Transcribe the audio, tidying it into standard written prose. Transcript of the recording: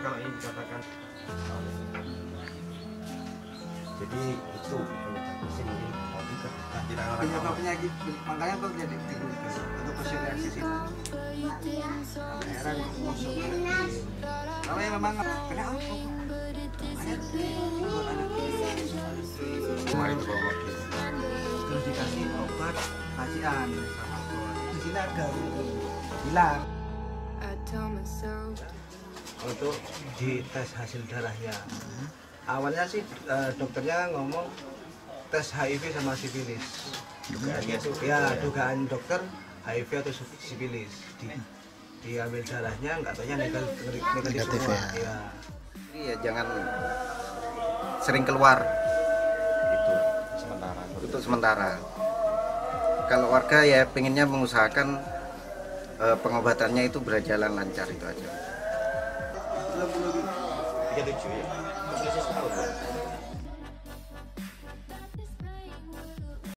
kalau ini dikatakan. Jadi itu penyebab sendiri tapi tidak penyebab penyakit, makanya kok jadi untuk psoriasis itu daerah masuk kalau yang memang kena apa kemarin itu bawa terus dikasih obat kasihan sama di sini ada hilang. untuk dites hasil darahnya. Awalnya sih dokternya ngomong tes HIV sama sifilis. Ya dugaan dokter HIV atau sifilis. Diambil darahnya nggak taunya negatif semua. Ya. Ya jangan sering keluar itu untuk sementara. Kalau warga ya pengennya mengusahakan pengobatannya itu berjalan lancar itu aja. 37 ya.